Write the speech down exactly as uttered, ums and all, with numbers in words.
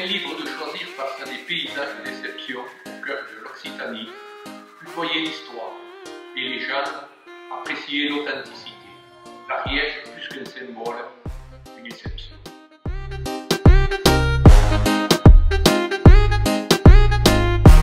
libre de choisir face à des paysages de déception au cœur de l'Occitanie. Vous voyez l'histoire et les jeunes apprécier l'authenticité. L'Ariège, plus qu'un symbole, une exception.